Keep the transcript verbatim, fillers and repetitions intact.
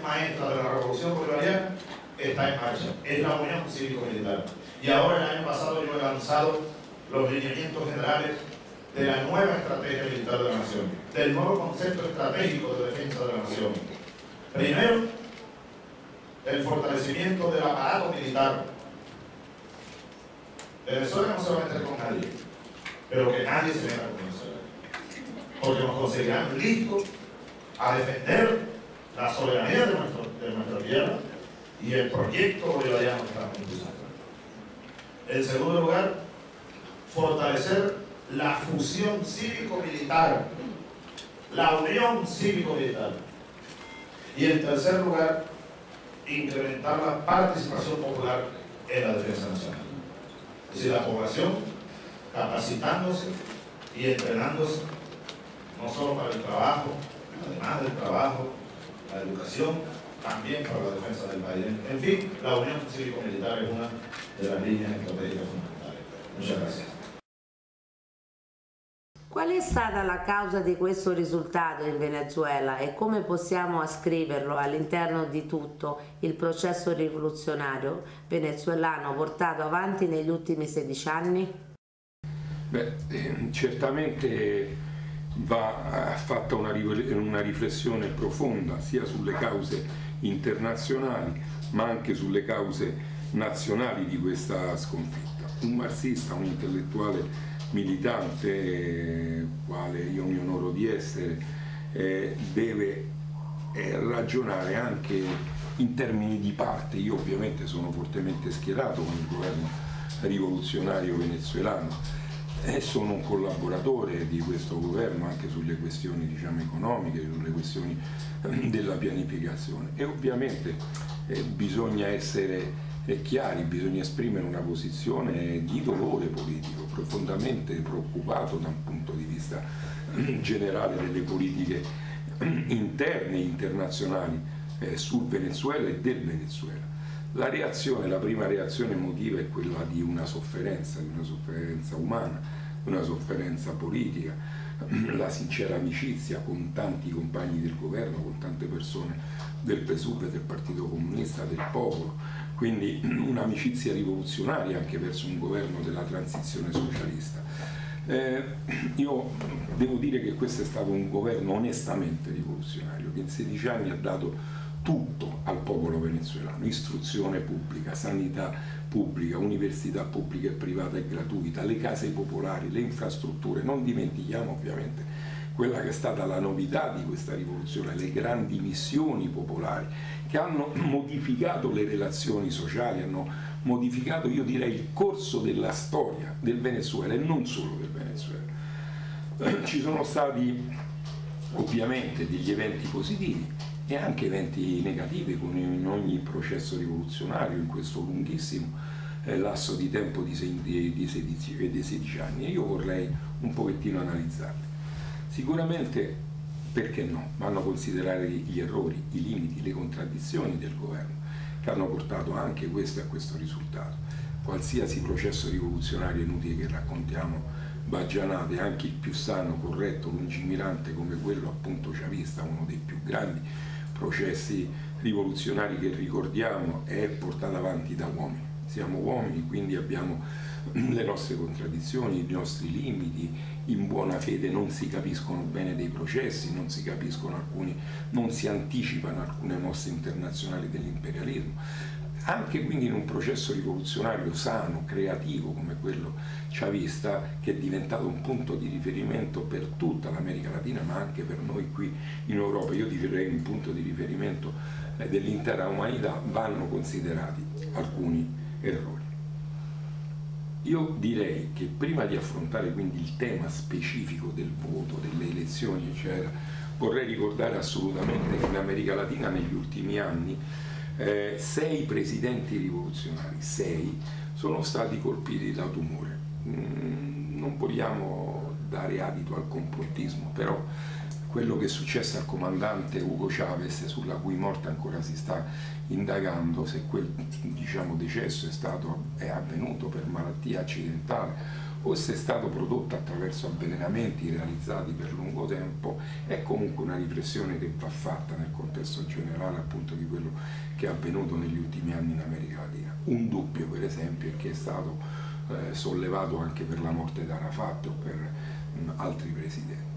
maestra de la revolución bolivariana está en marcha, es la Unión Cívico-Militar. Y ahora el año pasado yo he lanzado los lineamientos generales de la nueva estrategia militar de la nación, del nuevo concepto estratégico de defensa de la nación. Primero, el fortalecimiento del aparato militar. Venezuela no se va a meter con nadie, pero que nadie se meta con Venezuela, porque nos conseguirán listos a defender la soberanía de, nuestro, de nuestra tierra y el proyecto bolivariano que estamos impulsando. En segundo lugar, fortalecer la fusión cívico-militar, la unión cívico-militar. Y en tercer lugar, incrementar la participación popular en la defensa nacional. Es decir, la población capacitándose y entrenándose, no solo para el trabajo, además del trabajo, la educación, también para la defensa del país. En fin, la unión cívico-militar es una de las líneas estratégicas fundamentali. Muchas gracias. Qual è stata la causa di questo risultato in Venezuela e come possiamo ascriverlo all'interno di tutto il processo rivoluzionario venezuelano portato avanti negli ultimi sedici anni? Beh, eh, certamente va fatta una, una riflessione profonda sia sulle cause internazionali ma anche sulle cause nazionali di questa sconfitta. Un marxista, un intellettuale militante, eh, quale io mi onoro di essere, eh, deve eh, ragionare anche in termini di parte. Io ovviamente sono fortemente schierato con il governo rivoluzionario venezuelano e sono un collaboratore di questo governo anche sulle questioni, diciamo, economiche, sulle questioni eh, della pianificazione, e ovviamente eh, bisogna essere è chiari, bisogna esprimere una posizione di dolore politico, profondamente preoccupato da un punto di vista generale delle politiche interne e internazionali eh, sul Venezuela e del Venezuela. La reazione, la prima reazione emotiva è quella di una sofferenza, di una sofferenza umana, di una sofferenza politica, la sincera amicizia con tanti compagni del governo, con tante persone del P S U V, del Partito Comunista, del Popolo, quindi un'amicizia rivoluzionaria anche verso un governo della transizione socialista. Eh, io devo dire che questo è stato un governo onestamente rivoluzionario, che in sedici anni ha dato tutto al popolo venezuelano: istruzione pubblica, sanità pubblica, università pubblica e privata e gratuita, le case popolari, le infrastrutture. Non dimentichiamo ovviamente quella che è stata la novità di questa rivoluzione, le grandi missioni popolari che hanno modificato le relazioni sociali, hanno modificato, io direi, il corso della storia del Venezuela e non solo del Venezuela. Ci sono stati ovviamente degli eventi positivi e anche eventi negativi, come in ogni processo rivoluzionario in questo lunghissimo eh, lasso di tempo di, di, di, sedici, di sedici anni, e io vorrei un pochettino analizzarli. Sicuramente, perché no, vanno considerare gli errori, i limiti, le contraddizioni del governo che hanno portato anche questo a questo risultato. Qualsiasi processo rivoluzionario, è inutile che raccontiamo baggianate, anche il più sano, corretto, lungimirante come quello appunto chavista, uno dei più grandi processi rivoluzionari che ricordiamo, è portato avanti da uomini. Siamo uomini, quindi abbiamo le nostre contraddizioni, i nostri limiti, in buona fede non si capiscono bene dei processi, non si capiscono alcuni, non si anticipano alcune mosse internazionali dell'imperialismo. Anche quindi in un processo rivoluzionario sano, creativo come quello chavista, che è diventato un punto di riferimento per tutta l'America Latina, ma anche per noi qui in Europa, io direi un punto di riferimento dell'intera umanità, vanno considerati alcuni errori. Io direi che prima di affrontare quindi il tema specifico del voto, delle elezioni eccetera, vorrei ricordare assolutamente che in America Latina negli ultimi anni eh, sei presidenti rivoluzionari, sei, sono stati colpiti da tumore. Mm, non vogliamo dare adito al complottismo, però quello che è successo al comandante Hugo Chavez, sulla cui morte ancora si sta indagando, se quel, diciamo, decesso è, stato, è avvenuto per malattia accidentale o se è stato prodotto attraverso avvelenamenti realizzati per lungo tempo, è comunque una riflessione che va fatta nel contesto generale appunto di quello che è avvenuto negli ultimi anni in America Latina. Un dubbio per esempio è che è stato eh, sollevato anche per la morte di Arafat o per mh, altri presidenti.